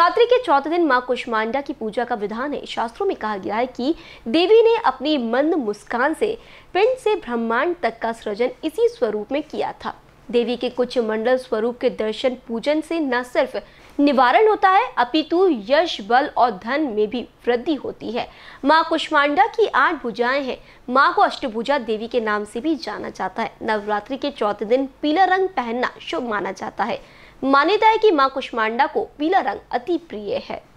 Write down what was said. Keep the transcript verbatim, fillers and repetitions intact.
नवरात्रि के चौथे दिन मां कुष्मांडा की पूजा का विधान है। शास्त्रों में कहा गया है कि देवी ने अपनी मंद मुस्कान से पिंड से ब्रह्मांड तक का सृजन इसी स्वरूप में किया था। देवी के कुछ मंडल स्वरूप के दर्शन पूजन से न सिर्फ निवारण होता है अपितु यश, बल और धन में भी वृद्धि होती है। मां कुष्मांडा की आठ भुजाएं हैं। मां को अष्टभुजा देवी के नाम से भी जाना जाता है। नवरात्रि के चौथे दिन पीला रंग पहनना शुभ माना जाता है। मान्यता है कि मां कुष्मांडा को पीला रंग अति प्रिय है।